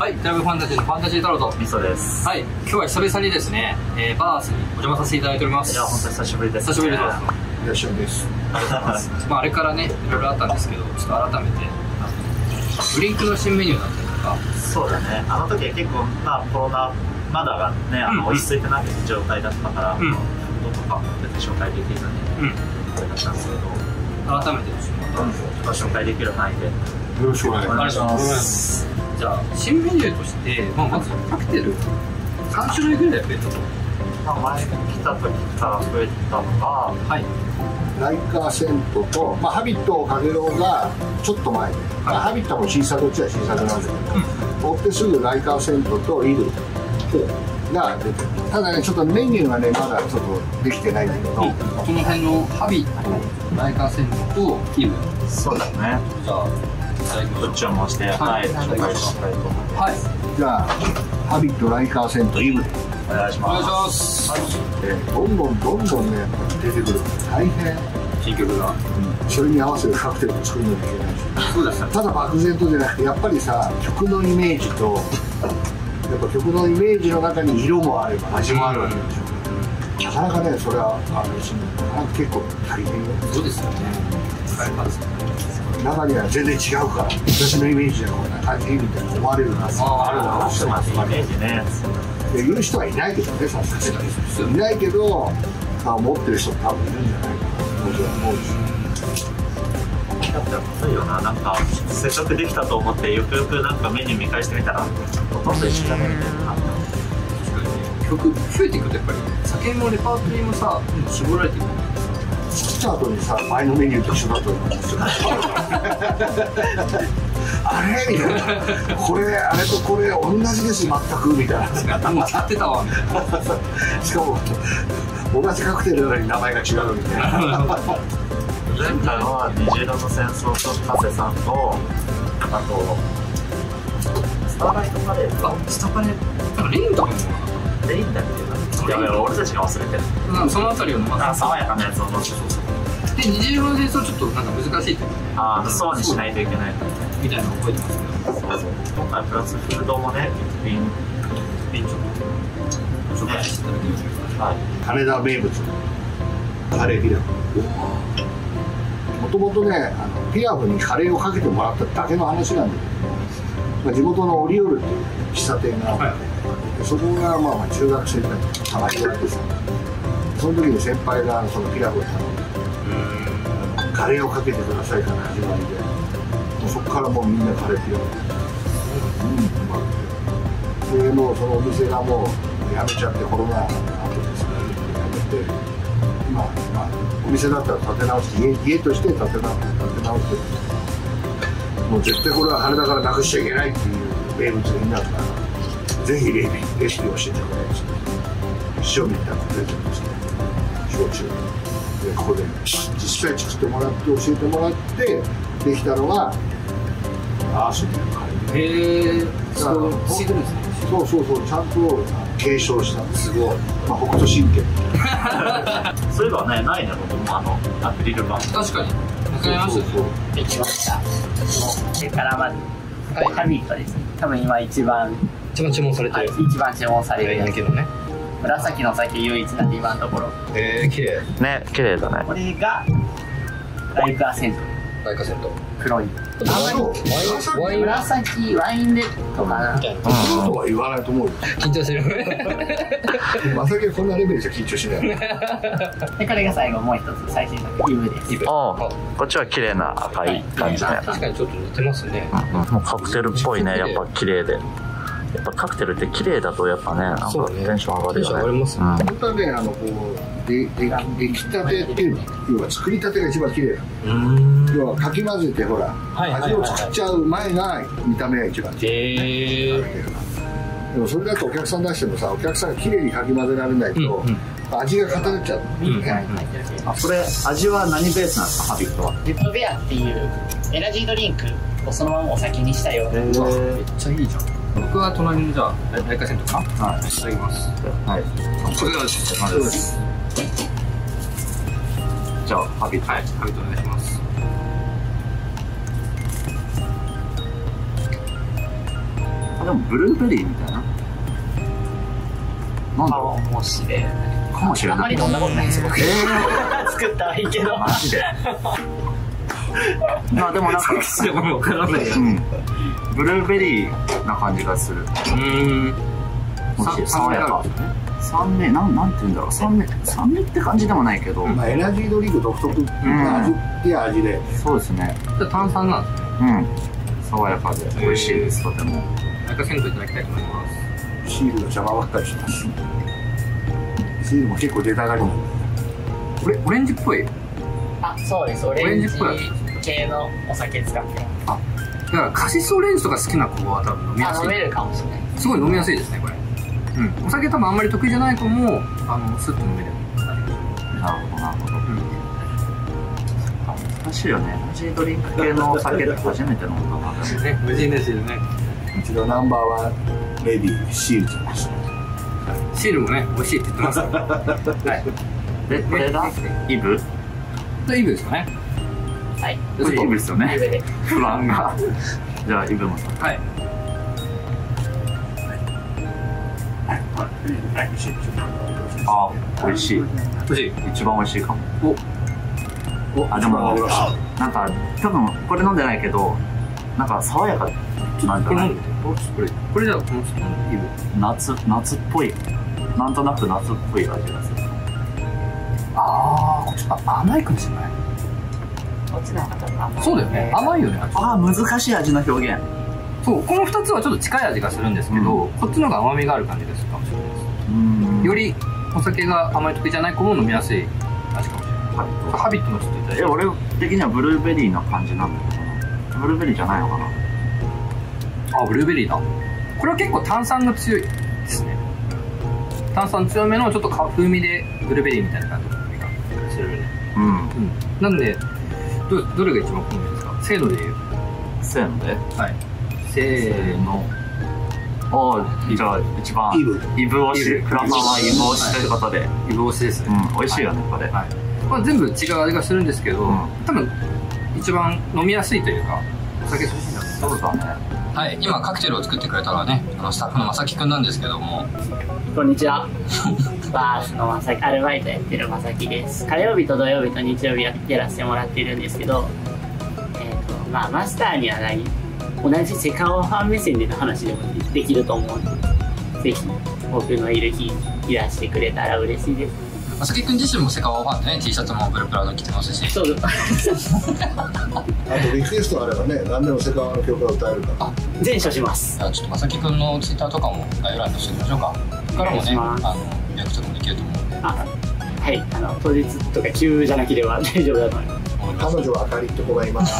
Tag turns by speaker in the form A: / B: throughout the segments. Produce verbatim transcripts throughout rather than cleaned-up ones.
A: はい、クラブファンタジーのファンタジータロと
B: みそです。
A: はい、今日は久々にですね、えー、バースにお邪魔させていただいております。
B: いや、本当に久しぶりです、
A: ね。久しぶりです。
C: いらっしゃいです。
A: ありがとうございます。まあ、あれからね、いろいろあったんですけど、ちょっと改めて、ブリンクの新メニューだったりとか。そうだね、
B: あの時は結構、まあ、コロナまだがね、あの、落ち着いてない状態だったから、フードとか別に紹介できずに、あれだったんですけど、
A: 改めてちょっと
B: 紹介できる範囲で。
C: よろしくお願いします。
A: じゃあ、新メニューとして、まあ、まずカクテルさん種類ぐらい増えたと。
B: まあ、前来た時から増えたのが、
A: はい、
C: ライカーセントと、まあ、ハビットをかけろがちょっと前で、まあ、ハビットも新作、どっちは新作なんだけど、追ってすぐライカーセントとイグルが出てる。ただね、ちょっとメニューがね、まだちょっとできてないんだけど、
A: この辺のハビット、ライカーセントとイグル。
B: そうだね。
A: じゃあ、
B: どっちを回して、はい、紹介したいと思います。
A: はい。
C: じゃあ、ハビット、ライカーセント、イグル。
B: お願いします。
A: お願いします。
C: はい、えー、どんどんどんどんね、出てくる。大変。
A: 新曲が。
C: うん、それに合わせてカクテルを作るのにいけないし。
A: そうですね。た
C: だ漠然とじゃなくて、やっぱりさ、曲のイメージと、やっぱ曲のイメージの中に色もあれば味もあるわけでしょ。なかなかね、それはあのなかなか結構大変よ。
A: そうですよね。
C: 中には全然違うから、私のイメージでこんな感じみたいな思われるのがあるのかもしれない。
B: イメージね。
C: 言う人はいないけどね、さすがにいないけど、まあ、持ってる人多分いるんじゃないかなと思うし。
B: だって遅いよな、なんか接触できたと思ってよくよくなんかメニュー見返してみたらほとんど一緒だねみたいな。
A: 曲増えていくとやっぱり酒のレパートリーもさ絞られていく。
C: 作った後にさ、前のメニューと一緒だと思うんですよ。あれみたいな、これあれとこれ同じです全くみたいな。
A: もう使ってたわみたいな。
C: しかも同じカクテルなのに名前が違うみたいな。
B: 前回は虹色の戦争とカセさんと、あとスターライトパレード。
A: あ、スタパレなんかレインとかも
B: レインだっけな。いやいや、俺たちが忘れてる。
A: うん、そのあたりをま
B: あ、爽やかなやつを飲んで。
A: で、虹色の戦争ちょっとなんか難しいって
B: ああ、そうにしないといけない
A: みたいなの覚えてますけど。
B: そうそう。今回プラスフードもね、一品
A: 便所紹介していただきましょうか。
C: はい、羽田名物カレーピラフ。もともとね、あのピラフにカレーをかけてもらっただけの話なんだけど、まあ、地元のオリオールっていう喫茶店があって、はい、そこがまあまあ中学生ぐらいのたまにやってさ、その時に先輩がそのピラフを頼んで、カレーをかけてくださいから始まりで、もうそこからもうみんなカレーピラフ、うん、うまくて、でもうそのお店がもうやめちゃってコロナの後ですね、やめて、まあまあお店だったら建て直して家, 家として建て直して建て直してもう絶対これは羽田からなくしちゃいけないっていう名物になるから、ぜひレシピレシピを教えてくれですね。塩みたいなの出てるんですね、焼酎で、ここで実際作ってもらって教えてもらってできたのがアースっていうカレー。
A: へえ、そう知ってるんですね。
C: そうそうそう、ちゃんと継承した。すごい、まあ、北斗神拳
B: そういえばね、ないね、僕もあのアクリル板。
A: 確かにわかりました。
D: できました。それからまず、はい、ハビットですね。多分今一番
A: 一番注文されてる、
D: はい、一番注文されるやつ、
A: けどね、
D: 紫の酒唯一なんで今のところ。
A: えー、綺麗
B: ね、綺麗だね。
D: これがライクアセント、
A: ライカセント
D: 黒い。
A: あんまりワイン
D: 紫ワインレッドかなみたいな。
C: そうとは言わないと思うよ。
A: 緊張してる。
C: まさきこんなレベルじゃ緊張しない。
D: でこれが最後もう一つ最新のイブです。
B: ああ、こっちは綺麗な赤い感じね。
A: 確かにちょっと似てますね。
B: もうカクテルっぽいね、やっぱ綺麗で。やっぱカクテルって綺麗だとやっぱね、なんかテンション上がるよね。
A: 上がりますね。
C: 本当はね、あのこうででできたてっていうの、要は作りたてが一番綺麗なの。要はかき混ぜてほら、味を作っちゃう前が見た目が一番綺麗。でもそれだとお客さん出してもさ、お客さんが綺麗にかき混ぜられないと味が偏っちゃう。
B: あ、それ味は何ベースなんですか、ハビットは。
D: リップベアっていうエナジードリンクをそのままお酒にしたような。
A: めっちゃいいじゃん。僕は隣のじゃあライカセントかな。はい、いただきます。はい。これがですね。そうです。じゃあハビット、はい、ハビットお願いします。
E: あでもブルーベリーみたいな。なんだろ
D: う。もしれない。
E: かもしれない。
D: あんまり飲んだことないです僕。
E: え
D: 作ったはいいけど。
E: マジで。まあでもなんか、
A: でも分からないよ。
E: うん。ブルーベリーな感じがする。
A: うーん。
E: 美味しい。爽やか。酸味、なん、なんて言うんだろう。酸味、酸味って感じでもないけど。
C: まあエナジードリンク独特な味っていう味で。
E: そうですね。
A: 炭酸なんですね。
E: うん。爽やかで美味しいです、とても。
A: 中鮮度いただきたいと思います。
C: シールが邪魔ばっかりします。シールも結構出たがりなんで。
A: これオレンジっぽい。
D: あ、そうです。オレンジ系のお酒使って。
A: あ、だからカシスオレンジとか好きな子は多分飲みやすい。
D: 飲めるかもしれない。
A: すごい飲みやすいですねこれ。うん。お酒多分あんまり得意じゃない子もあのスッと飲める。
E: なるほどなるほど。難しいよね。エナジードリンク系のお酒って初めて飲んだな。
A: ね、無事ですよね。
C: うちのナンバーワンレディーシールじゃないですか。
A: シールもね美味しいって言ってます。はい。
E: でこれがイブ。
A: でイブですかね。
D: はい。
E: これイブですよね。
D: イブで。
E: 不安が。じゃあイブもさ。
A: はい。
E: あ、美味しい。
A: 美味しい。
E: 一番美味しいかも。
C: お、お、
E: あでも
C: ありました。
E: なんか多分これ飲んでないけど、なんか爽やかなんじゃない？
A: これこれじゃあこのイブ。
E: 夏夏っぽい。なんとなく夏っぽい味がする。
A: ああ、ちょっと甘いかもしれない。
D: こっちの方が甘い。
A: そうだよね。甘いよね。
E: ああ、難しい味の表現。
A: そう、このふたつはちょっと近い味がするんですけど、こっちの方が甘みがある感じがするかもしれないです。よりお酒が甘い得意じゃない子も飲みやすい味かもしれない。ハビットもちょっといただいて。
E: 俺的にはブルーベリーな感じなんだけどな。ブルーベリーじゃないのかな。
A: あ、ブルーベリーだ。これは結構炭酸が強いですね。炭酸強めのちょっと風味でブルーベリーみたいな感じの風味がするね。
E: うん。
A: うん。なんで、ど、どれが一番好みですか？せーので言う。
E: せーので。
A: はい。せーの。
E: おー、じゃあ一番
C: イブ。
E: イブ推し。クラファンはイブ推しということで。
A: イブ推しですね。
E: うん、美味しいよね、これ。
A: はい。まあ全部違う味がするんですけど、多分一番飲みやすいというか、お酒好きな。
E: そうだね。
A: はい、今カクテルを作ってくれたのはね、あのスタッフのまさきくんなんですけども。
D: こんにちは。バースのまさき、アルバイトやってるまさきです。火曜日と土曜日と日曜日やってらせてもらってるんですけど、えっと、まあマスターにはない、同じセカオワファン目線での話でもできると思うんで、ぜひ僕のいる日いらしてくれたら嬉しいです。
A: まさきくん自身もセカオワファンでね、T シャツもブルプラの着てますし。
D: そう
C: あとリクエストあればね、何でもセカオワの曲が歌えるから。
D: 全処します。
A: じゃあちょっとまさきくんのツイッターとかも概要欄にしておきましょうか。ここからもね、あの予約とかもできると思うので。
D: あ、はい、あの当日とか急じゃなければ大丈夫だと思います。
C: 彼女はあかりって子がいます。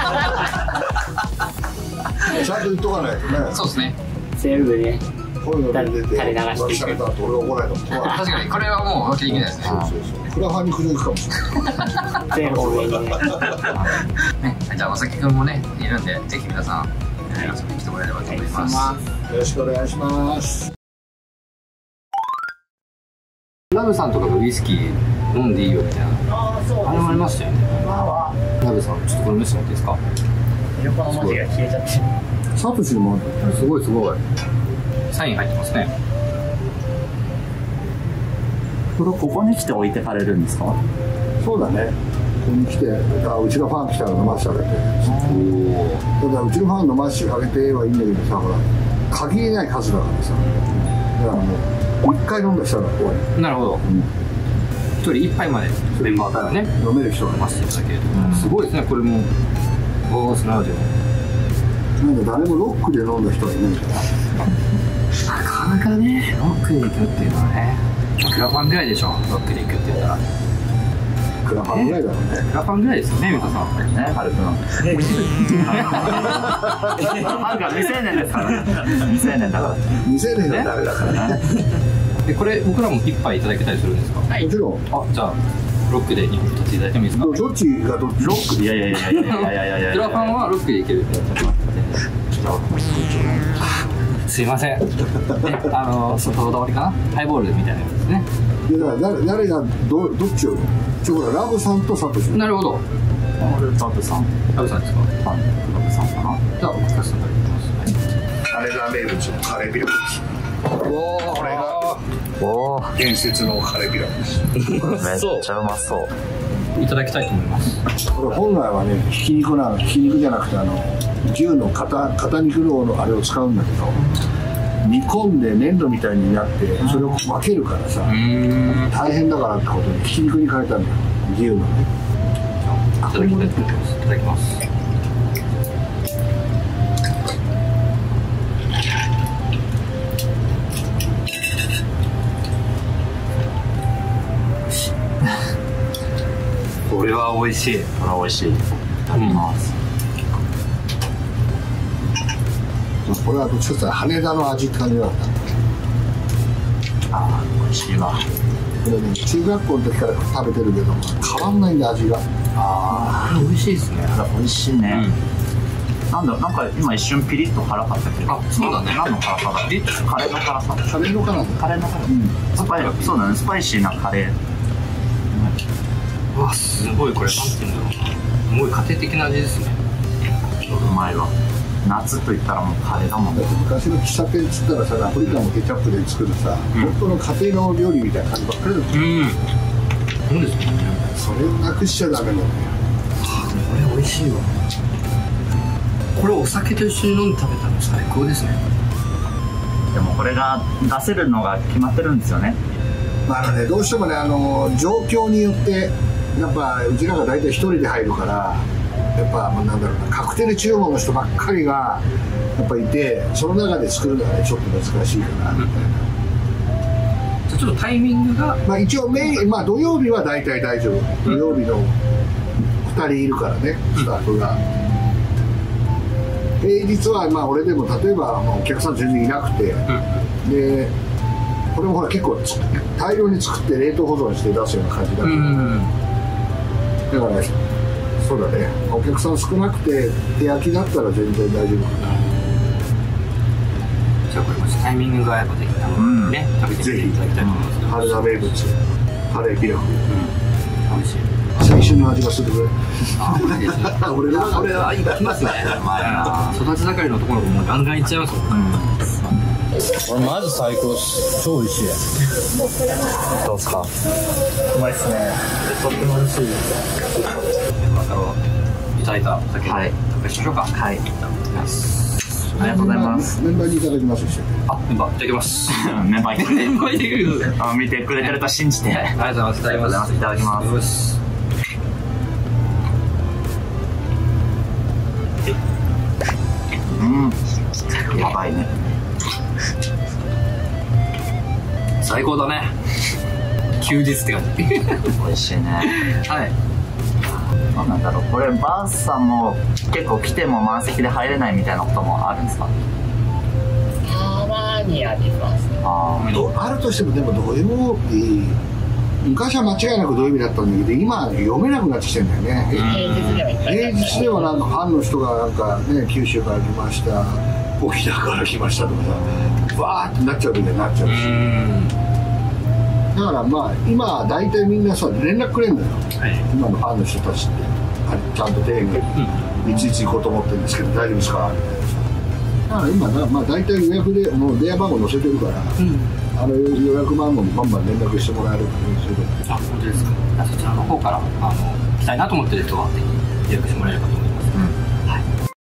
C: ちゃんと言っとかないとね。
A: そうですね。
D: 全部ね。
C: こういうの出て
D: 垂れ流していく。
C: 浮気された後俺怒られたもん。
A: 確かにこれはもう浮気できないですね。
C: そうそうそう。クラファンにくるかもしれない。
D: 全方面にね。
A: ね、じゃあまさきくんもねいるんで、ぜひ皆さん遊びに来てもらえればと思います。
C: よろしくお願いします。
A: ラブさんとかがウイスキー飲んでいいよみたいな。
D: ああ、そうです。
A: あれもありましたよね。ラブさん、ちょっとこれ見せてもらっていいですか？
D: 横の文字が消えちゃって。
C: サトシのも
A: すごいすごい。サイン入ってますね。
E: これここに来て置いてかれるんですか？
C: そうだね。ここに来て、あ、うちのファン来たら飲ましてあげて。ただうちのファン飲ましてあげてはいいんだけどさ、ほら限りない数だからさ。だからもう一回飲んだ人が怖い。
A: なるほど。うん、一人一杯までメンバーからね
C: 飲める人が
A: 飲ませていただけると、うん、すごいですねこれも。ボースラジオ。
C: なんか誰もロックで飲んだ人はいないから。
A: なかなかね、ロックで行くっていうのはね、クラファンぐらいでしょ、ロックで行くって言ったら。
C: クラファンぐらいだろうね。
A: クラファンぐらいですよね、ミカさん。
E: ね、ハルくん。ハルくんは未成年ですからね。未成年だから。
C: 未成年はダメだからね。
A: で、これ僕らも一杯いただけたりするんですか？
C: もちろん。
A: あ、じゃあロックでにほん取っていただいてもいいですか？
C: どっちがどっち？
E: ロック、いやいやいやいやいやいやいやいや。
A: クラファンはロックでいける。すいません。あの外こだわりかな？ハイボールみたいなやつですね。
C: いやだから誰誰がどどっちを？ちょほらラブさんとサトシ。
A: なるほど。
E: ラブさん。
A: ラブさんですか？
E: はい。ラブさんかな。
A: じゃあ僕たちさんからいきます。
C: 羽田名物のカレーピラフです。
A: おお、
C: これが
E: おお、
C: 伝説のカレーピラフです。
E: めっちゃうまそう。
A: いただきたいと思います。
C: これ本来はね、ひき肉なの、ひき肉じゃなくてあの牛の肩肩肉のあれを使うんだけど、煮込んで粘土みたいになってそれを分けるからさ、大変だからってことでひき肉に変えたんだよ、牛のね。
A: いただきたいと思います。いただきます。これは美味しい。
E: これは美味しい。食べます。
C: これはどっちかというと羽田の味って感じなんだ。
E: ああ、美味しいわ。
C: これね、中学校の時から食べてるけど変わんないんで味が。
A: ああ、美味しいですね。
E: 美味しいね。うん、なんだろう、なんか今一瞬ピリッと辛かったけど。
A: あ、そうだね。
E: 何の辛さだ。カレーの辛さ。
C: カレーの辛さ。
E: カレーの辛さ。うん。スパイ、そうだね、スパイシーなカレー。
A: うわ、すごい、これなんていうんだろうな、すごい家庭的な味ですね。
E: うまいわ。夏といったらもうカレーだもんね。
C: 昔の喫茶店っつったらさ、ナポリタンもケチャップで作るさ、うん、本当の家庭の料理みたいな感じばっかりだった。うん、
A: そうですね。
C: それをなくしちゃダメなんだよ。
A: はあ、これ美味しいわ。これお酒と一緒に飲んで食べたの最高ですね。
E: でもこれが出せるのが決まってるんですよね。
C: まあね、どうしてもね、あの状況によってやっぱうちらが大体一人で入るから、やっぱ、まあ、なんだろうな、カクテル注文の人ばっかりがやっぱいて、その中で作るのがねちょっと難しいかなみたいな。
A: じゃあちょっとタイミングが、
C: まあ一応メイン、まあ土曜日は大体大丈夫。土曜日のふたりいるからね、スタッフが。平日はまあ俺でも例えばお客さん全然いなくて、うん、でこれもほら結構大量に作って冷凍保存して出すような感じだから、うん、だからそうだね、お客さん少なくて手焼きだったら全然大丈夫かな。
A: じゃあこれもしタイミングが合えばぜひ多分ね、うん、食べてみていただきたいと思います。
C: 羽田名物カレーピラフ、うん、
A: 美味しい。
C: 青春の味がする。
A: あ、美味しいですね。俺はこれはきますね。育ち盛りの男の子もガンガンいっちゃいますもん。これマジ最高です。超美味しい。
E: どうですか。
C: うまいっすね。とっても美味しい。
A: いただいた酒、はい、乾杯しましょうか。
E: はい。ありがとうございます。
C: メンバーにいただきますでしょ。
A: あ、メンバーいただきます。
E: メンバーいただきます。
A: メンバーいただきます。
E: あ、見てくれてると信じて。
A: ありがとうございます。
E: ありがとうございます。いただきます。うん、やばいね。
A: 最高だね。休日って感じ。
E: 美味しいね。
A: はい。
E: どうなんだろう。これバースさんも結構来ても満席で入れないみたいなこともあるんですか。
D: たまにありますね。
E: あ
C: あ。あるとしてもでも土曜日。昔は間違いなく土曜日だったんだけど、今読めなくなってきてるんだよね。
D: 平日では
C: 平日ではなんかファンの人がなんかね、九州から来ました、沖縄から来ましたとかさ、わーってなっちゃうみたいになっちゃうし。だからまあ今は大体みんなさ連絡くれんだよ、はい、今のファンの人たちってちゃんと丁寧にいついつ行こうと思ってるんですけど大丈夫ですかみたいなさ。だから今な、まあ、大体予約でもう電話番号載せてるから、うん、あの予約番号にバンバン連絡してもらえるからね。それで
A: あ、本当ですか。そちらの方からあの来たいなと思ってる人はぜひ予約してもらえればと思います、うん、はい。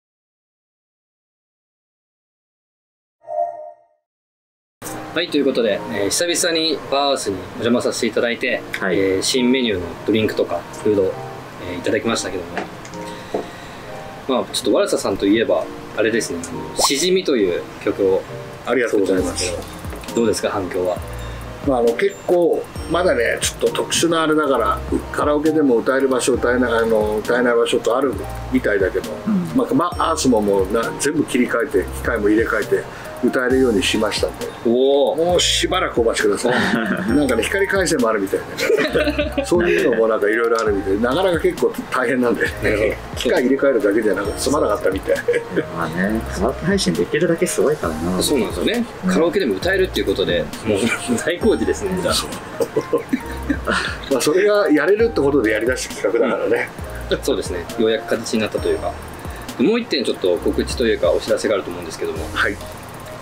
A: はい、ということで、えー、久々にバーハウスにお邪魔させていただいて、はい、えー、新メニューのドリンクとかフードを、えー、いただきましたけども、まあちょっとワルサさんといえばあれですね、しじみという曲を
C: ありがとうございます。
A: どうですか、反響は。
C: まあ、あの結構まだねちょっと特殊なあれだからカラオケでも歌える場所歌えないあの歌えない場所とあるみたいだけど、うん、まあ、まあ、アースももうな全部切り替えて機械も入れ替えて歌えるようにしましたんで、おもうしばらくお待ちください。なんかね光回線もあるみたいで、ね、そういうのもなんかいろいろあるみたいでなかなか結構大変なんで、ね、機械入れ替えるだけじゃなくて済まなかったみたい。
E: まあね、カラオケ配信できるだけすごいからな。
A: そうなんですよね、うん、カラオケでも歌えるっていうことでもう大工事ですね。じゃあ
C: まあそれがやれるってことでやりだした企画だからね、
A: うん、そうですね、ようやく形になったというか。もう一点ちょっと告知というかお知らせがあると思うんですけども、
C: はい、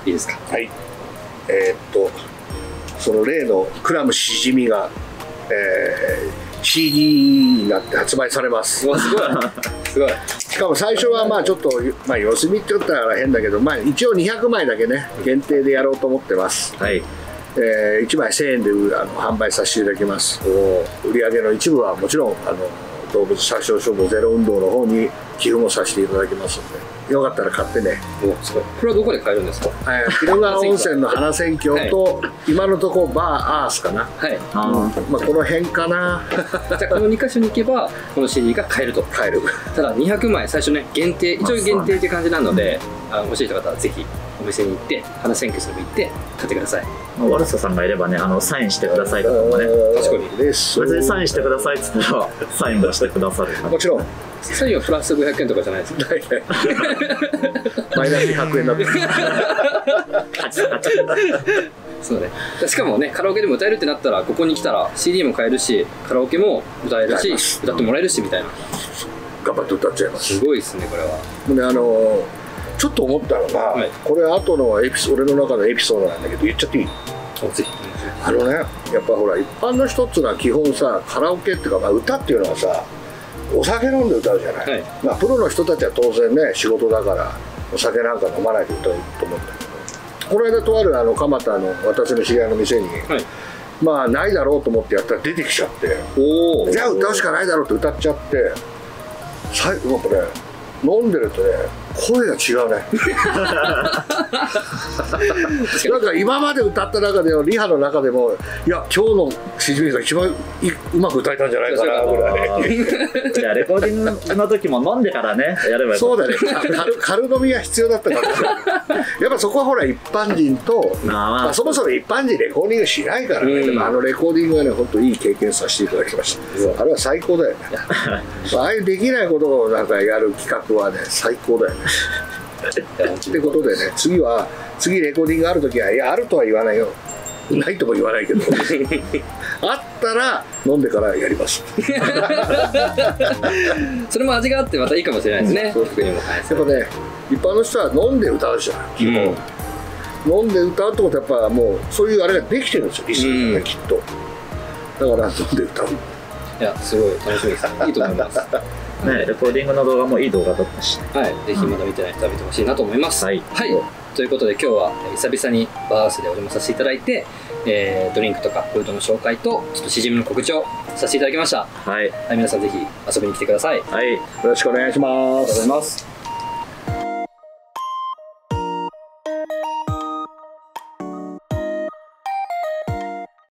A: いいですか。
C: はい。えー、っとその例のクラムしじみが、えー、シーディー になって発売されます。
A: うわすごいすごい。
C: しかも最初はまあちょっと、まあ、様子見って言ったら変だけど、まあ、一応にひゃくまいだけね限定でやろうと思ってます。
B: はい。
C: えー、いちまいせんえんであの販売させていただきます。売り上げの一部はもちろんあの動物殺傷処方ゼロ運動の方に寄付もさせていただきますので、よかったら買ってね。
A: おすごい。これはどこで買えるんですか。
C: えー、鬼怒川温泉の花仙郷と、はい、今のところバーアースかな。はい。あ、まあこの辺かな。
A: じゃあこのにかしょに行けばこの シーディー が買えると。
C: 買える。た
A: だにひゃくまい最初ね限定、一応限定って感じなので、あの欲しい方はぜひお店に行って花仙郷に行って買ってください。
B: ワルサさんがいればね、あのサインしてくださいとかもね、
A: 確かに
B: 別にサインしてくださいっつったらサインもしてくださる。
C: もちろん
A: サインはプラスごひゃくえんとかじゃないですか。
C: マイナスひゃくえんだって
A: そうね。しかもねカラオケでも歌えるってなったらここに来たら シーディー も買えるしカラオケも歌えるし歌ってもらえるしみたいな。
C: 頑張って歌っちゃいます。
A: すごいですねこれは。
C: もうね、あのちょっと思ったのが、はい、これ後のエピソ俺の中のエピソードなんだけど言っちゃっていい？あのね、やっぱほら一般の人っつうのは基本さカラオケっていうか、まあ、歌っていうのはさお酒飲んで歌うじゃない、はい、まあ、プロの人たちは当然ね仕事だからお酒なんか飲まないで歌うと思うんだけど、この間とあるあの蒲田の私の知り合いの店に、はい、まあないだろうと思ってやったら出てきちゃって、おじゃあ歌うしかないだろうって歌っちゃって、最後これ飲んでるとね声が違うねなんか今まで歌った中でリハの中でもいや今日のしじみが一番いうまく歌えたんじゃないかなぐらい
B: じゃあレコーディングの時も飲んでからねやればよかった。
C: そうだね軽, 軽飲みが必要だったからやっぱそこはほら一般人と、まあまあ、そもそも一般人レコーディングしないからね、うん、でもあのレコーディングはね本当いい経験させていただきました、うん、あれは最高だよねああいうできないことをなんかやる企画はね最高だよねってことでね、次は次レコーディングあるときはいやあるとは言わないよ、ないとも言わないけどあったら飲んでからやります
A: それも味があってまたいいかもしれないですね、うん、
C: やっぱね一般の人は飲んで歌うじゃん基本、うん、飲んで歌うってことはやっぱもうそういうあれができてるんですよリスナーがきっと、だから飲んで歌う。
A: いやすごい楽しみです。いいと思います
B: ね、レコーディングの動画もいい動画だったし、
A: はい、ぜひまだ見てない人は見てほしいなと思います。はい、はい、ということで今日は久々にバーハウスでお邪魔させていただいて、えー、ドリンクとかフードの紹介とちょっとしじみの告知をさせていただきました。はい、はい、皆さんぜひ遊びに来てください。
C: はい、よろしくお願いします。
A: ありがとうございます。